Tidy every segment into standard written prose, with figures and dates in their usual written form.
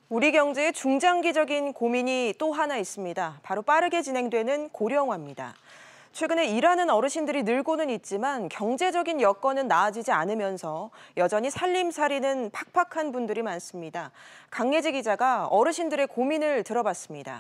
우리 경제에 중장기적인 고민이 또 하나 있습니다. 바로 빠르게 진행되는 고령화입니다. 최근에 일하는 어르신들이 늘고는 있지만 경제적인 여건은 나아지지 않으면서 여전히 살림살이는 팍팍한 분들이 많습니다. 강예지 기자가 어르신들의 고민을 들어봤습니다.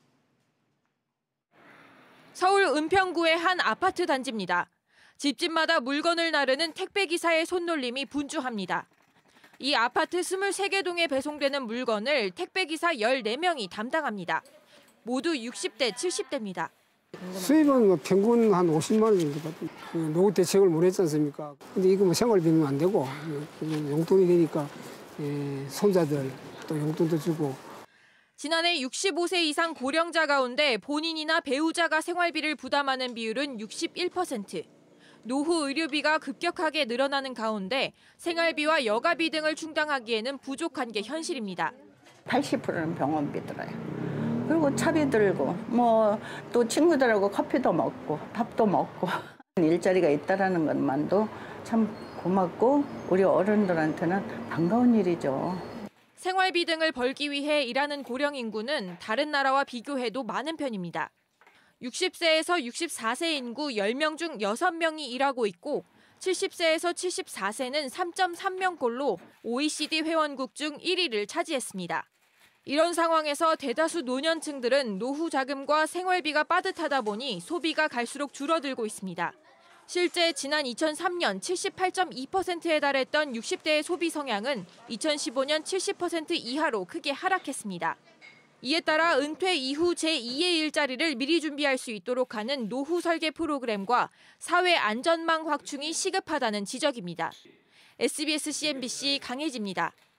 서울 은평구의 한 아파트 단지입니다. 집집마다 물건을 나르는 택배기사의 손놀림이 분주합니다. 이 아파트 23개 동에 배송되는 물건을 택배기사 14명이 담당합니다. 모두 60대, 70대입니다. 수입은 평균 한 50만 원 정도 받고 노후 대책을 못 했지 않습니까? 근데 이거 생활비는 안 되고 용돈이 되니까 손자들 또 용돈도 주고. 지난해 65세 이상 고령자 가운데 본인이나 배우자가 생활비를 부담하는 비율은 61%. 노후 의료비가 급격하게 늘어나는 가운데 생활비와 여가비 등을 충당하기에는 부족한 게 현실입니다. 80%는 병원비 들어요. 그리고 차비 들고 또 친구들하고 커피도 먹고 밥도 먹고 일자리가 있다라는 것만도 참 고맙고 우리 어른들한테는 반가운 일이죠. 생활비 등을 벌기 위해 일하는 고령 인구는 다른 나라와 비교해도 많은 편입니다. 60세에서 64세 인구 10명 중 6명이 일하고 있고 70세에서 74세는 3.3명꼴로 OECD 회원국 중 1위를 차지했습니다. 이런 상황에서 대다수 노년층들은 노후 자금과 생활비가 빠듯하다 보니 소비가 갈수록 줄어들고 있습니다. 실제 지난 2003년 78.2%에 달했던 60대의 소비 성향은 2015년 70% 이하로 크게 하락했습니다. 이에 따라 은퇴 이후 제2의 일자리를 미리 준비할 수 있도록 하는 노후 설계 프로그램과 사회 안전망 확충이 시급하다는 지적입니다. SBS CNBC 강혜지입니다.